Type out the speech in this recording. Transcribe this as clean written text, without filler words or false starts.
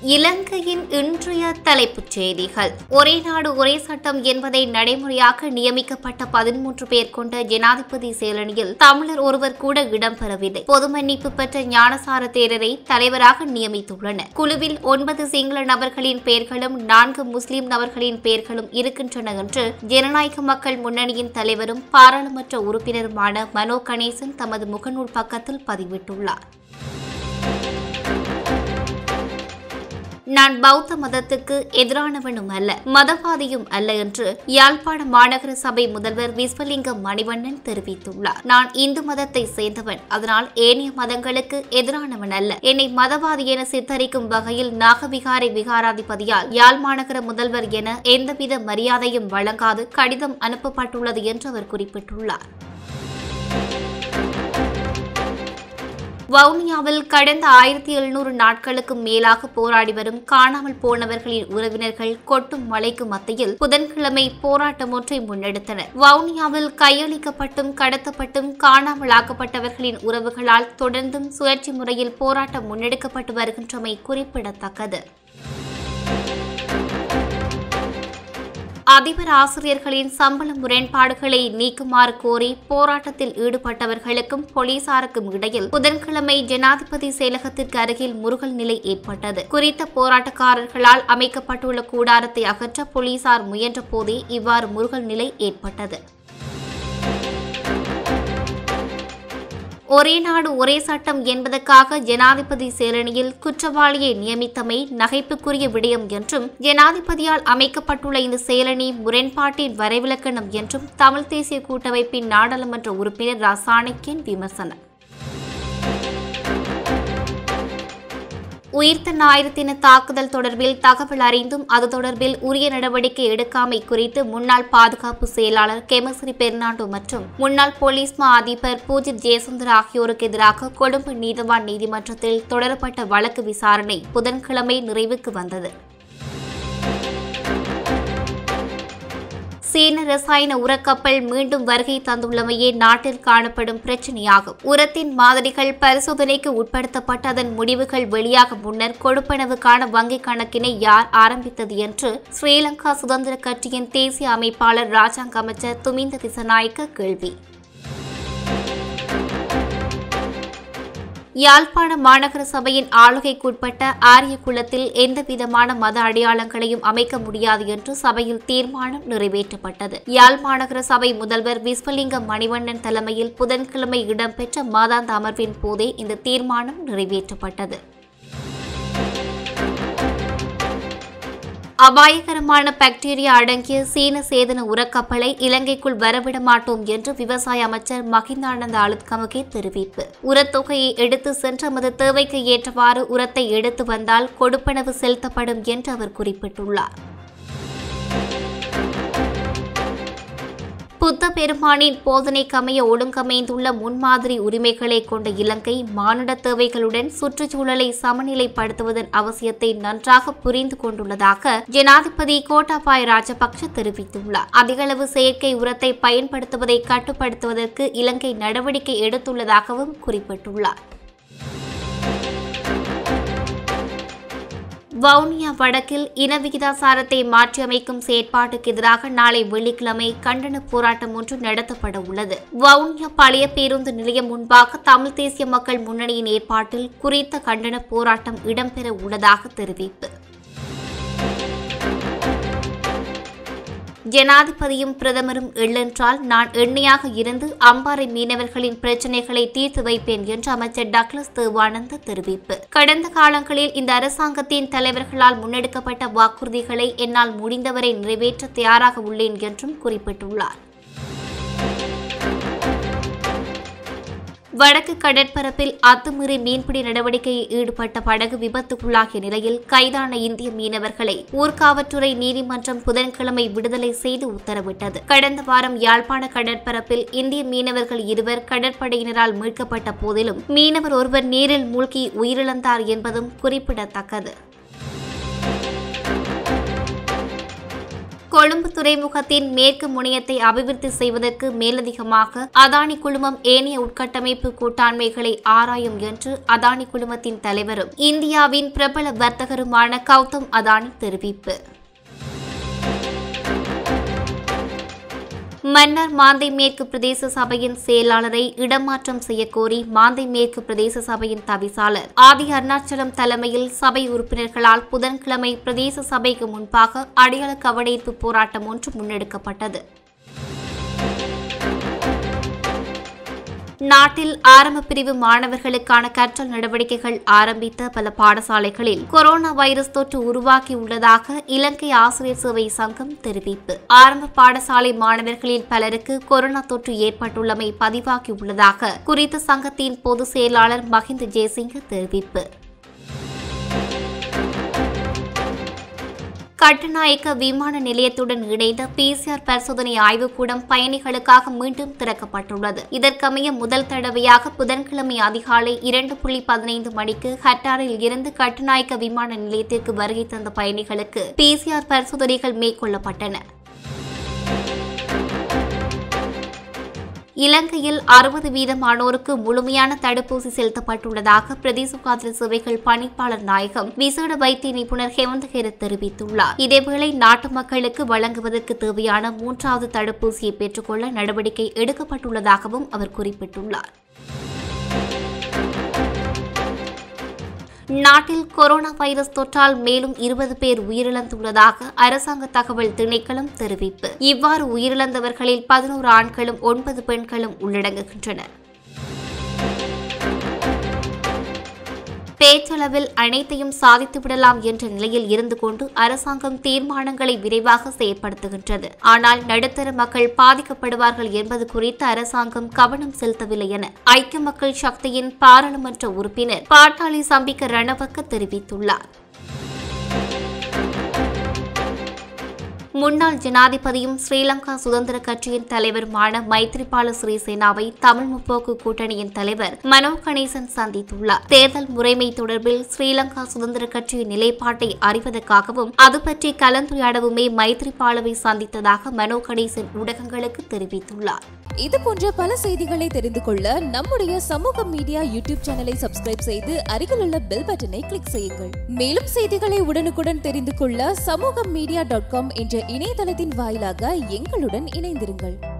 இலங்கையின் இன்றைய தலைப்புச் செய்திகள். ஒரே நாடு ஒரே சட்டம் என்பதை நடைமுறையாக்க நியமிக்கப்பட்ட 13 பேர் கொண்ட ஜனாதிபதி செயலணியில் தமிழர் ஒருவர் கூட இடம்பெறவில்லை. பொது மன்னிப்பு பெற்ற ஞானசார தேரரை தலைவராக நியமித்துள்ளனர். குழுவில் 9 சிங்கள நபர்களின் பெயர்களும் 4 முஸ்லிம் நபர்களின் பெயர்களும் இருக்கின்றன என்று ஜனநாயக மக்கள் முன்னணியின் தலைவரும் பாராளுமன்ற உறுப்பினருமான மனோ கணேசன் தமது முகநூல் பக்கத்தில் பதிவிட்டுள்ளார். நான் பௌத்த மதத்துக்கு எதிரானவனும் அல்ல, மதவாதியும் அல்ல என்று யாழ்ப்பாண மாநகர சபை முதல்வர் விஸ்வலிங்கம் மணிவண்ணன் தெரிவித்துள்ளார். நான் இந்து மதத்தை சேர்ந்தவன், அதனால் ஏனைய மதங்களுக்கு எதிரானவன் அல்ல. என்னை மதவாதி என சித்தரிக்கும் வகையில் நாகவிகாரை விகாராதிபதியால் யாழ் மாநகர முதல்வர் என எந்தவித மரியாதையும் வழங்காது கடிதம் அனுப்பப்பட்டுள்ளது என்று அவர் குறிப்பிட்டுள்ளார். வவுனியாவில் கடந்த 1700 நாட்களுக்கு மேலாக போராடி வரும் காணாமல் போனவர்களின் உறவினர்கள் கொட்டும் மழைக்கு மத்தியில் புதன்கிழமை போராட்டம் ஒன்றை முன்னெடுத்தனர். வவுனியாவில் கையளிக்கப்பட்டும் கடத்தப்பட்டும் காணாமலாக்கப்பட்டவர்களின் உறவுகளால் தொடர்ந்தும் சுழற்சி முறையில் போராட்டம் முன்னெடுக்கப்பட்டு வருகின்றமை குறிப்பிடத்தக்கது. அதிபர் ஆசிரியர்களின் சம்பள முரண்பாடுகளை நீக்குமாறு கோரி போராட்டத்தில் ஈடுபட்டவர்களுக்கும் போலீசாருக்கும் இடையில் புதன்கிழமை ஜனாதிபதி செயலகத்திற்கு அருகில் முறுகல் நிலை ஏற்பட்டது. குறித்த போராட்டக்காரர்களால் அமைக்கப்பட்டுள்ள கூடாரத்தை அகற்ற போலீசார் முயன்ற போதே இவ்வாறு முறுகல் நிலை ஏற்பட்டது. ஒரே நாடு ஒரே சட்டம் என்பதற்காக ஜனாதிபதி செயலணியில் குற்றவாளியை நியமித்தமை நகைப்புக்குரிய விடயம் என்றும் ஜனாதிபதியால் அமைக்கப்பட்டுள்ள இந்த செயலணி முரண்பாட்டின் வரைவிலக்கணம் என்றும் தமிழ் தேசிய கூட்டமைப்பின் நாடாளுமன்ற உறுப்பினர் ரா சாணக்கியன் விமர்சனம். உயிர்த்த ஞாயிறு தின தாக்குதல் தொடர்பில் தகவல் அறிந்தும் அது தொடர்பில் உரிய நடவடிக்கை எடுக்காமை குறித்து முன்னாள் பாதுகாப்பு செயலாளர் கெமசிறி பெர்னாண்டோ மற்றும் முன்னாள் போலீஸ் மா அதிபர் பூஜித் ஜெயசுந்தர் ஆகியோருக்கு எதிராக கொழும்பு நீதவான் நீதிமன்றத்தில் தொடரப்பட்ட வழக்கு விசாரணை புதன்கிழமை நிறைவுக்கு வந்தது. சீன ரசாயன உரக்கப்பல் மீண்டும் வருகை தந்துள்ளமையே நாட்டில் காணப்படும் பிரச்சினையாகும். உரத்தின் மாதிரிகள் பரிசோதனைக்கு உட்படுத்தப்பட்ட அதன் முடிவுகள் வெளியாக முன்னர் கொடுப்பனவுக்கான வங்கிக் கணக்கினை யார் ஆரம்பித்தது என்று ஸ்ரீலங்கா சுதந்திர கட்சியின் தேசிய அமைப்பாளர் ராஜாங்க அமைச்சர் துமிந்த திசநாயக்க கேள்வி. யாழ்ப்பாண மாநகர சபையின் ஆளுகைக்குட்பட்ட ஆரியகுளத்தில் எந்தவிதமான மத அடையாளங்களையும் அமைக்க முடியாது என்று சபையில் தீர்மானம் நிறைவேற்றப்பட்டது. யாழ் மாநகர சபை முதல்வர் விஸ்வலிங்கம் மணிவண்ணன் தலைமையில் புதன்கிழமை இடம்பெற்ற மாதாந்த அமர்வின் போதே இந்த தீர்மானம் நிறைவேற்றப்பட்டது. அபாயகரமான பாக்டீரியா அடங்கிய சீன சேதன உரக்கப்பலை இலங்கைக்குள் வரவிட மாட்டோம் என்று விவசாய அமைச்சர் மகிந்தானந்த அழுத்கமகே தெரிவிப்பு. உரத்தொகையை எடுத்து சென்ற மது தேவைக்கு ஏற்றவாறு உரத்தை எடுத்து வந்தால் கொடுப்பனவு செலுத்தப்படும் என்று அவர் குறிப்பிட்டுள்ளார். புத்த பெருமானின் போதனைக்கமைய ஒழுங்கமைந்துள்ள முன்மாதிரி உரிமைகளை கொண்ட இலங்கை மானுட தேவைகளுடன் சுற்றுச்சூழலை சமநிலைப்படுத்துவதன் அவசியத்தை நன்றாக புரிந்து கொண்டுள்ளதாக ஜனாதிபதி கோட்டாபாய ராஜபக்ஷ தெரிவித்துள்ளார். அதிகளவு செயற்கை உரத்தை பயன்படுத்துவதை கட்டுப்படுத்துவதற்கு இலங்கை நடவடிக்கை எடுத்துள்ளதாகவும் குறிப்பிட்டுள்ளார். வவுனியா வடக்கில் இன விகிதாசாரத்தை மாற்றியமைக்கும் செயற்பாட்டுக்கு எதிராக நாளை வெள்ளிக்கிழமை கண்டன போராட்டம் ஒன்று நடத்தப்பட உள்ளது. வவுனியா பழைய பேருந்து நிலையம் முன்பாக தமிழ் தேசிய மக்கள் முன்னணியின் ஏற்பாட்டில் குறித்த கண்டன போராட்டம் இடம்பெற உள்ளதாக தெரிவிப்பு. ஜனாதிபதியும் பிரதமரும் எள்ளென்றால் நான் எண்ணெயாக இருந்து அம்பாறை மீனவர்களின் பிரச்சினைகளை தீர்த்து வைப்பேன் என்று அமைச்சர் டக்ளஸ் தேவானந்த தெரிவிப்பு. கடந்த காலங்களில் இந்த அரசாங்கத்தின் தலைவர்களால் முன்னெடுக்கப்பட்ட வாக்குறுதிகளை என்னால் முடிந்தவரை நிறைவேற்ற தயாராக உள்ளேன் என்றும் குறிப்பிட்டுள்ளார். வடக்கு கடற்பரப்பில் அத்துமீறி மீன்பிடி நடவடிக்கையில் ஈடுபட்ட படகு விபத்துக்குள்ளாகிய நிலையில் கைதான இந்திய மீனவர்களை ஊர்காவற்றுறை நீதிமன்றம் புதன்கிழமை விடுதலை செய்து உத்தரவிட்டது. கடந்த வாரம் யாழ்ப்பாண கடற்பரப்பில் இந்திய மீனவர்கள் 2 கடற்படையினரால் மீட்கப்பட்ட போதிலும் மீனவர் ஒருவர் நீரில் மூழ்கி உயிரிழந்தார் என்பதும் குறிப்பிடத்தக்கது. கொழும்பு துறைமுகத்தின் மேற்கு முனையத்தை அபிவிருத்தி செய்வதற்கு மேலதிகமாக அதானி குழுமம் ஏனைய உட்கட்டமைப்பு கூட்டாண்மைகளை ஆராயும் என்று அதானி குழுமத்தின் தலைவரும் இந்தியாவின் பிரபல வர்த்தகருமான கௌதம் அதானி தெரிவிப்பு. மன்னார் மாந்தை மேற்கு பிரதேச சபையின் செயலாளரை இடமாற்றம் செய்யக்கோரி மாந்தை மேற்கு பிரதேச சபையின் தவிசாளர் ஆதி அருணாச்சலம் தலைமையில் சபை உறுப்பினர்களால் புதன்கிழமை பிரதேச சபைக்கு முன்பாக அடையாள கவனிப்பு போராட்டம் ஒன்று முன்னெடுக்கப்பட்டது. நாட்டில் ஆரம்ப பிரிவு மாணவர்களுக்கான கற்றல் நடவடிக்கைகள் ஆரம்பித்த பல பாடசாலைகளில் கொரோனா வைரஸ் தொற்று உருவாக்கியுள்ளதாக இலங்கை ஆசிரியர் சேவை சங்கம் தெரிவிப்பு. ஆரம்ப பாடசாலை மாணவர்களில் பலருக்கு கொரோனா தொற்று ஏற்பட்டுள்ளமை பதிவாகியுள்ளதாக குறித்த சங்கத்தின் பொதுச் செயலாளர் மஹிந்த ஜெயசிங்க தெரிவிப்பு. கட்டுநாயக்க விமான நிலையத்துடன் இணைந்த PCR பரிசோதனை ஆய்வுக்கூடம் பயணிகளுக்காக மீண்டும் திறக்கப்பட்டுள்ளது. இதற்கமைய முதல் தடவையாக புதன்கிழமை அதிகாலை 2:15 மணிக்கு ஹட்டாரில் இருந்து கட்டுநாயக்க விமான நிலையத்திற்கு வருகை தந்த பயணிகளுக்கு PCR பரிசோதனைகள் மேற்கொள்ளப்பட்டன. இலங்கையில் 60% முழுமையான தடுப்பூசி செலுத்தப்பட்டுள்ளதாக பிரதேச சுகாதார சேவைகள் பணிப்பாளர் நாயகம் விசேட வைத்திய நிபுணர் ஹேமந்த் ஹெரத் தெரிவித்துள்ளார். இதேவேளை நாட்டு மக்களுக்கு வழங்குவதற்கு தேவையான 3வது தடுப்பூசியை பெற்றுக்கொள்ள நடவடிக்கை எடுக்கப்பட்டுள்ளதாகவும் அவர் குறிப்பிட்டுள்ளார். நாட்டில் கொரோனா வைரஸ் தொற்றால் மேலும் 20 பேர் உயிரிழந்துள்ளதாக அரசாங்க தகவல் திணைக்களம் தெரிவிப்பு. இவ்வாறு உயிரிழந்தவர்களில் 11 ஆண்களும் 9 பெண்களும் உள்ளடங்குகின்றனர். பேச்சளவில் அனைத்தையும் சாதித்துவிடலாம் என்ற நிலையில் இருந்து கொண்டு அரசாங்கம் தீர்மானங்களை விரைவாக செயற்படுத்துகின்றது. ஆனால் நடுத்தர மக்கள் பாதிக்கப்படுவார்கள் என்பது குறித்து அரசாங்கம் கவனம் செலுத்தவில்லை என ஐக்கிய மக்கள் சக்தியின் பாராளுமன்ற உறுப்பினர் பாட்டாளி சம்பிக்க ரணவக்க தெரிவித்துள்ளார். முன்னாள் ஜனாதிபதியும் ஸ்ரீலங்கா சுதந்திர கட்சியின் தலைவருமான மைத்ரிபால சிறிசேனாவை தமிழ் முற்போக்கு கூட்டணியின் தலைவர் மனோ கணேசன் சந்தித்துள்ளார். தேர்தல் முறைமை தொடர்பில் ஸ்ரீலங்கா சுதந்திர கட்சியின் நிலைப்பாட்டை அறிவதற்காகவும் அது பற்றி கலந்துரையாடவுமே மைத்ரிபாலவை சந்தித்ததாக மனோ கணேசன் ஊடகங்களுக்கு தெரிவித்துள்ளார். இதுபோன்ற பல செய்திகளை தெரிந்து கொள்ள நம்முடைய சமூக மீடியா யூடியூப் சேனலை சப்ஸ்கிரைப் செய்து அருகிலுள்ள பெல் பட்டனை கிளிக் செய்யுங்கள். மேலும் செய்திகளை உடனுக்குடன் தெரிந்து கொள்ள சமூகமீடியா.com என்ற இணையதளத்தின் வாயிலாக எங்களுடன் இணைந்திருங்கள்.